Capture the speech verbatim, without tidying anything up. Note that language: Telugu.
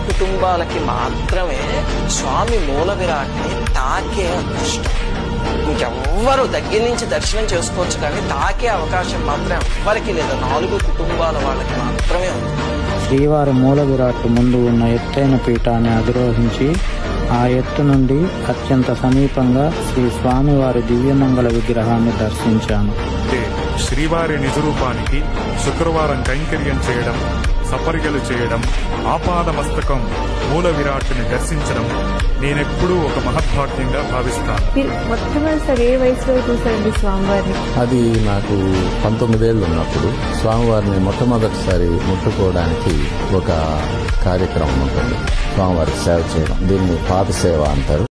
కుటుంబాలకి మాత్రమే స్వామి మూల విరాట్ని తాకే అదృష్టం. ఇంకెవ్వరు దగ్గర నుంచి దర్శనం చేసుకోవచ్చు, కానీ తాకే అవకాశం మాత్రం ఎవ్వరికి లేదు. నాలుగు కుటుంబాల వాళ్ళకి మాత్రమే ఉంది. శ్రీవారి మూల విరాట్ ముందు ఉన్న ఎత్తైన పీఠాన్ని అధిరోహించి ఆ ఎత్తు నుండి అత్యంత సమీపంగా శ్రీ స్వామివారి దివ్యమంగళ విగ్రహాన్ని దర్శించాను. శ్రీవారి నిజరూపానికి శుక్రవారం కైంకర్యం చేయడం, సపర్యలు చేయడం, ఆపాద మస్తకం మూల విరాట్ని దర్శించడం నేనెప్పుడూ ఒక మహద్భాగ్యంగా భావిస్తాను. మొట్టమొదటిసారి ఏ వయసులో చూసారండి స్వామివారిని? అది నాకు పంతొమ్మిదేళ్ళు ఉన్నప్పుడు స్వామివారిని మొట్టమొదటిసారి ముట్టుకోవడానికి ఒక కార్యక్రమం ఉంటుంది. స్వామివారికి సేవ చేయడం, దీన్ని పాద సేవ అంటారు.